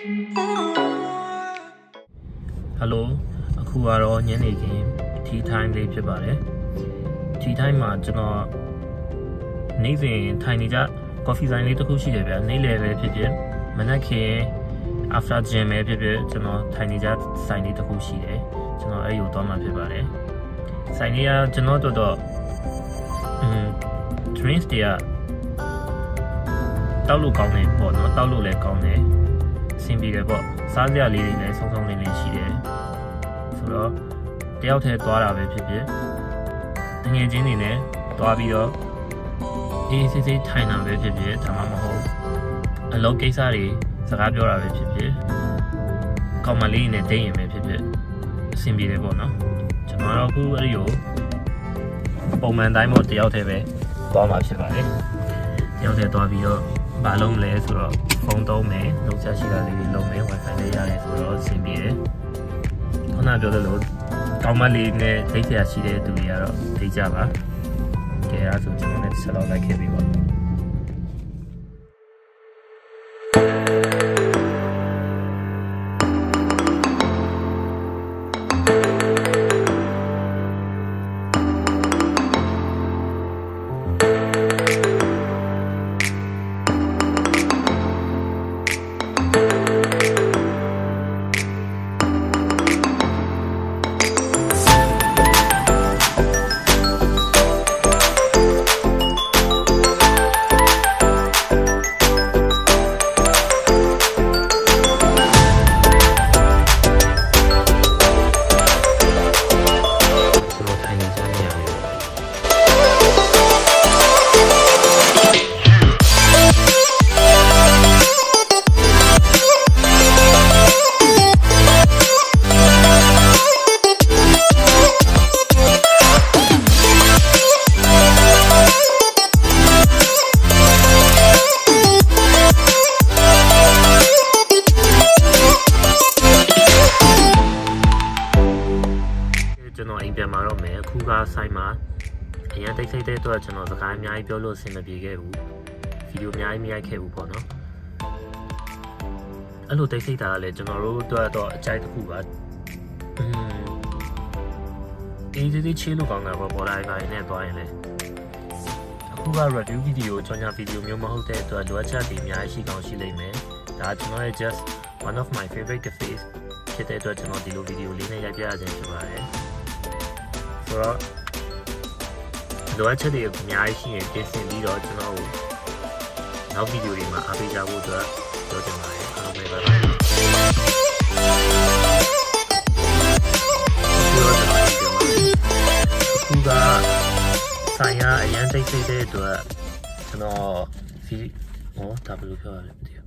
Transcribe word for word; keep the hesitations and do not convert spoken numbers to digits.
Hello, aku aro nyane game Teatimeလေးဖြစ်ပါတယ် Teatime မှာကျွန်တော်နေ့စဉ်ထိုင်နေကြ coffee ဆိုင်လေးတစ်ခုရှိတယ်ဗျာနေ့လယ်ပဲဖြစ်ဖြစ်မနက်ခင်း after gym ပဲဖြစ်ဖြစ်ကျွန်တော်ထိုင်နေကြဆိုင်လေးတစ်ခုရှိတယ်ကျွန်တော်အဲ့ကိုသွားမှဖြစ်ပါတယ်ဆိုင်လေးကကျွန်တော်တို့တော့อืม drinks တွေကတောက်လို့ကောင်းတယ်ပေါ့နော်တောက်လို့လည်းကောင်းတယ်အဆင်ပြေတယ်ပေါ့စားစရာလေးတွေလည်းဆုံးဆုံးလေးလေးရှိတယ်ဆိုတော့တယောက်တည်းသွားတာပဲဖြစ်ဖြစ်ငွေချင်းတွေနဲ့သွားပြီးတော့အေးစစ်စစ်ထိုင်တာပဲဖြစ်ဖြစ်ဒါမှမဟုတ်အလုပ်ကိစ္စတွေစကားပြောတာပဲဖြစ်ဖြစ်ကောင်မလေးနဲ့တိတ်ရင်ပဲဖြစ်ဖြစ်အဆင်ပြေတယ်ပေါ့နော်ကျွန်တော်တော့အခုအဲ့ဒီကိုပုံမှန်တိုင်းပေါ့တယောက်တည်းပဲသွားမှာဖြစ်ပါတယ်တယောက်တည်းသွားပြီးတော့ဘာလုံးလဲဆိုတော့ဖုန်းသုံးမယ်လုံချရှိတာလေးတွေလုံးမယ် wifi လေးရတယ်ဆိုတော့အဆင်ပြေတယ်ခုနပြောသလိုကောင်းမလေးနဲ့ဒိတ်ဆရာရှိတဲ့သူတွေကတော့ဒိတ်ကြပါကဲအဲ့ဒါဆိုကျွန်တော်လည်းဆက်လောက်လိုက်ခဲ့ပြီပေါ့ကျွန်တော်အိမ်ပြန်มาတော့မယ်အခုကဆိုင်မှာအရင်တိတ်ဆိတ်တဲ့အတွက်ကျွန်တော်စကားအများကြီးပြောလို့အဆင်မပြေခဲ့ဘူးဗီဒီယိုအများကြီးမရိုက်ခဲ့ဘူးပေါ့နော်အဲ့လိုတိတ်ဆိတ်တာကလည်းကျွန်တော်တို့အတွက်တော့အကြိုက်တစ်ခုပါအေးဒီဒီချေလို့ကောင်းတာပေါ့ပေါ်လာပါရင်လည်းသွားရင်လည်းအခုက review ဗီဒီယိုကြောင်ညာဗီဒီယိုမျိုးမဟုတ်တဲ့အတွက်လိုအပ်ချက်တွေအများကြီးရှိကောင်းရှိလိမ့်မယ်ဒါကျွန်တော်ရဲ့ just one of my favorite cafes ဖြစ်တဲ့အတွက်ကျွန်တော်ဒီလိုဗီဒီယိုလေးနဲ့ရိုက်ပြရခြင်းဖြစ်ပါတယ်ဆိုတော့လိုအပ်ချက်တွေအများကြီးရှိရင်ပြင်ဆင်ပြီးတော့ကျွန်တော်နောက်ဗီဒီယိုတွေမှာအားပေးကြဖို့အတွက်ပြောချင်ပါတယ်အားလုံးပဲပါပါအခုကဆိုင်ရအရန်တိတ်ဆိတ်တဲ့အတွက်ကျွန်တော်ဗီဟောဒါဘယ်လိုပြောရလဲမသိဘူး